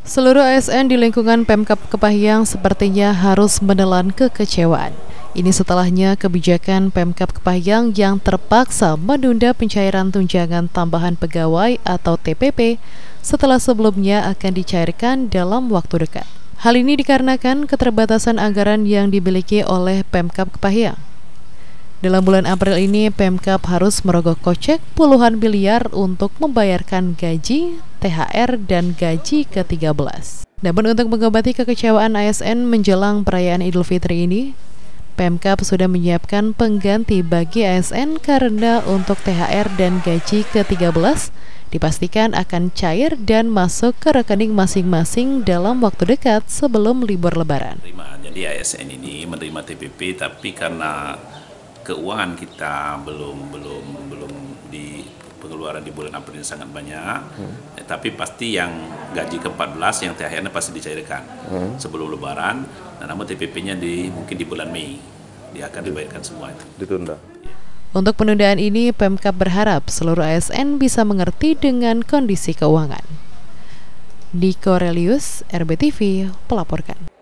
Seluruh ASN di lingkungan Pemkab Kepahyang sepertinya harus menelan kekecewaan. Ini setelahnya kebijakan Pemkab Kepahyang yang terpaksa menunda pencairan tunjangan tambahan pegawai atau TPP setelah sebelumnya akan dicairkan dalam waktu dekat. Hal ini dikarenakan keterbatasan anggaran yang dimiliki oleh Pemkab Kepahyang. Dalam bulan April ini, Pemkab harus merogoh kocek puluhan miliar untuk membayarkan gaji, THR, dan gaji ke-13. Namun untuk mengobati kekecewaan ASN menjelang perayaan Idul Fitri ini, Pemkab sudah menyiapkan pengganti bagi ASN karena untuk THR dan gaji ke-13 dipastikan akan cair dan masuk ke rekening masing-masing dalam waktu dekat sebelum libur Lebaran. Jadi ASN ini menerima TPP, tapi karena keuangan kita belum di pengeluaran di bulan April ini sangat banyak, tapi pasti yang gaji ke-14 yang THR-nya pasti dicairkan sebelum Lebaran, dan namun TPP-nya mungkin di bulan Mei dia akan dibayarkan semua itu. Ditunda. Untuk penundaan ini, Pemkab berharap seluruh ASN bisa mengerti dengan kondisi keuangan. Diko Relius, RBTV, melaporkan.